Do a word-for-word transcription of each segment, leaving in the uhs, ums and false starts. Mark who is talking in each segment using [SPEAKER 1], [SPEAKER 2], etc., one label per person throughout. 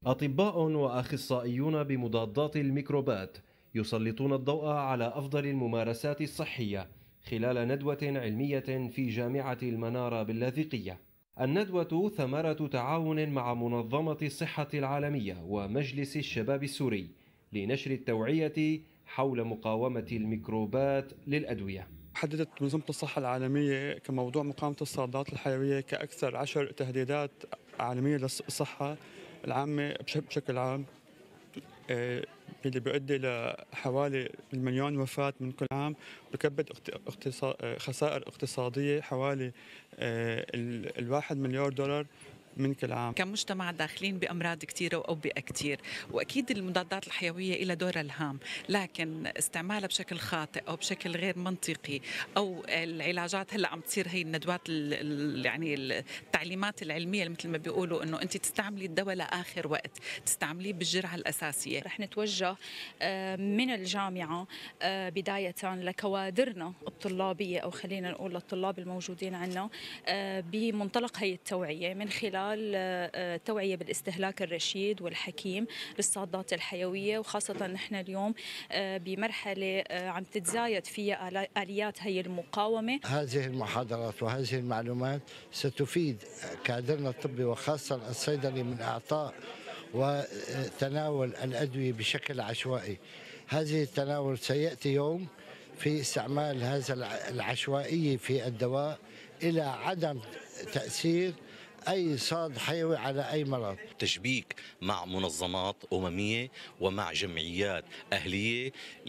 [SPEAKER 1] أطباء وأخصائيون بمضادات الميكروبات يسلطون الضوء على أفضل الممارسات الصحية خلال ندوة علمية في جامعة المنارة باللاذقية. الندوة ثمرة تعاون مع منظمة الصحة العالمية ومجلس الشباب السوري لنشر التوعية حول مقاومة الميكروبات للأدوية.
[SPEAKER 2] حددت منظمة الصحة العالمية كموضوع مقاومة الصادات الحيوية كأكثر عشر تهديدات عالمية للصحة العامة بشكل عام، آه، اللي بيؤدي لحوالي المليون وفاة من كل عام، بكبد خسائر اقتصادية حوالي آه، الواحد مليار دولار من كل عام.
[SPEAKER 3] كمجتمع داخلين بأمراض كثيرة وأوبئة كثير، وأكيد المضادات الحيوية لها دورها الهام، لكن استعمالها بشكل خاطئ أو بشكل غير منطقي، أو العلاجات هلا عم تصير هي الندوات يعني التعليمات العلمية مثل ما بيقولوا إنه أنت تستعملي الدواء لآخر وقت، تستعمليه بالجرعة الأساسية.
[SPEAKER 4] رح نتوجه من الجامعة بداية لكوادرنا الطلابية، أو خلينا نقول للطلاب الموجودين عندنا، بمنطلق هي التوعية من خلال التوعية بالاستهلاك الرشيد والحكيم للصادات الحيوية، وخاصة نحن اليوم بمرحلة عم تتزايد فيها آليات هي المقاومة.
[SPEAKER 5] هذه المحاضرات وهذه المعلومات ستفيد كادرنا الطبي وخاصة الصيدلي من إعطاء وتناول الأدوية بشكل عشوائي. هذه التناول سيأتي يوم في استعمال هذا العشوائي في الدواء إلى عدم تأثير أي صاد حيوي على أي مرض.
[SPEAKER 6] تشبيك مع منظمات أممية ومع جمعيات أهلية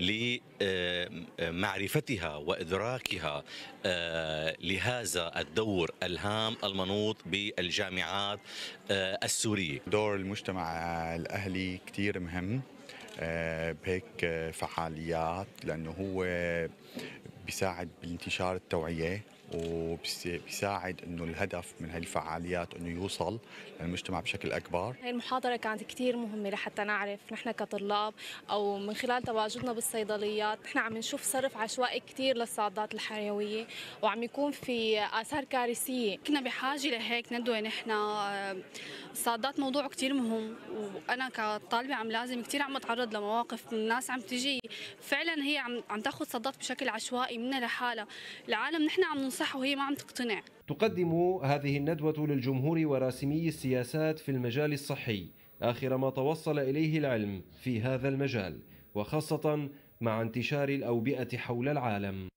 [SPEAKER 6] لمعرفتها وإدراكها لهذا الدور الهام المنوط بالجامعات السورية.
[SPEAKER 7] دور المجتمع الأهلي كتير مهم بهيك فعاليات، لأنه هو بيساعد بانتشار التوعية، وبيساعد انه الهدف من هاي الفعاليات انه يوصل للمجتمع بشكل اكبر.
[SPEAKER 8] هاي المحاضره كانت كثير مهمه لحتى نعرف نحن كطلاب، او من خلال تواجدنا بالصيدليات نحن عم نشوف صرف عشوائي كثير للصادات الحيويه، وعم يكون في اثار كارثيه. كنا بحاجه لهيك ندوه. نحن الصادات موضوع كثير مهم، وانا كطالبه عم لازم كثير عم اتعرض لمواقف من الناس عم تجي فعلا هي عم عم تاخذ صادات بشكل عشوائي منها لحالها. العالم نحن عم ننصح وهي ما عم تقتنع.
[SPEAKER 1] تقدم هذه الندوة للجمهور وراسمي السياسات في المجال الصحي آخر ما توصل إليه العلم في هذا المجال، وخاصة مع انتشار الأوبئة حول العالم.